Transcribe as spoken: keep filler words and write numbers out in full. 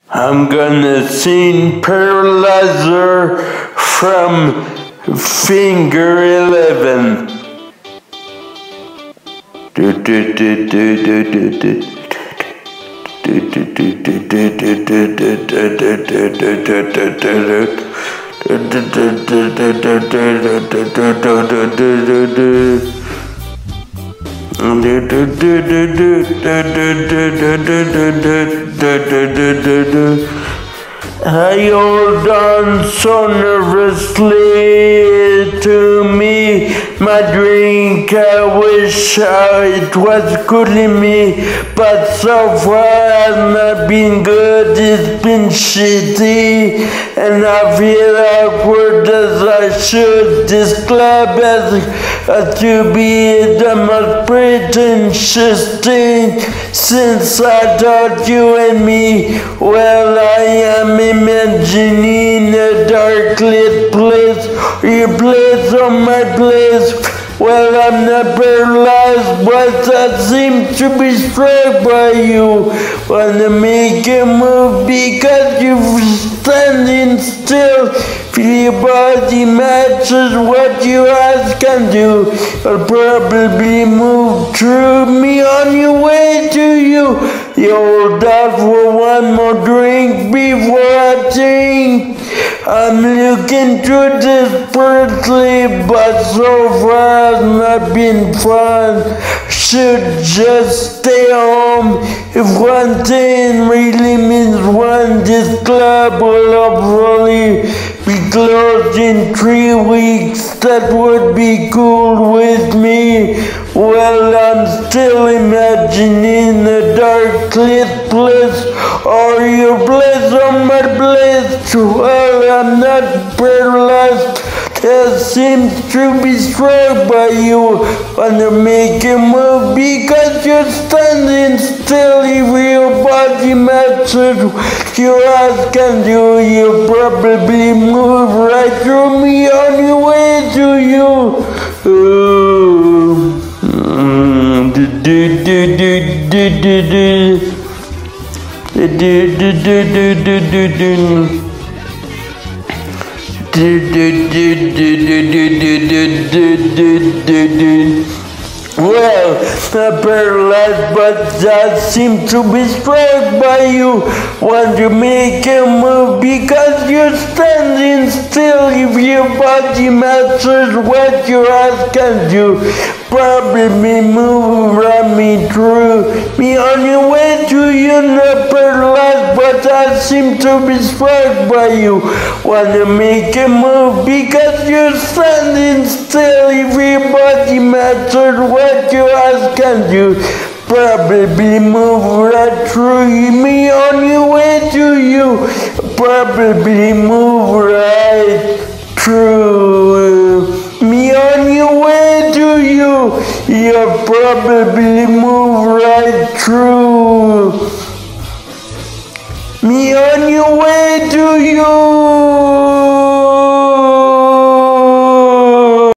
I'm gonna sing Paralyzer from Finger eleven. Do do do do do do do. I hold on so nervously to me, my drink. I wish uh, it was cooling me, but so far it's not been good. It's been shitty, and I feel awkward as I should. This club has uh, to be the most pretentious thing since I taught you and me. Well, I am imagining a dark lit place, your place or my place. Well, I'm not paralyzed, but I seem to be struck by you. Wanna make a move because you're standing still. Feel your body matches what your eyes can do. I'll probably move through me on your way to you. You hold out for one more drink before I think. I'm looking through desperately, but so far it's not been fun. Should just stay home. If one thing really means one, this club will hopefully be closed in three weeks. That would be cool with me. Well, I'm still imagining a dark lit place, or your place or my place. Well, I'm not paralyzed. That seems to be struck by you. Wanna make a move because you're standing still. If your body matches your eyes can do, you'll probably move right through me on your way to you. Oh. Mm. Do, do, do, do, do, do, do. Do, do, do, do, do, do, do. Do, do, do, do, do, do, do, do, do, do. Well, I'm paralyzed, but I seem to be struck by you. Want to make a move because you're standing still. If your body matches what your eyes can do, probably move around me through me on your way to you. Not paralyzed, but I seem to be struck by you. Want to make a move because you're standing still. If your body matches what your eyes can do, probably move right through me on your way to you. Probably move right through me on your way to you. You'll probably move right through me on your way to you.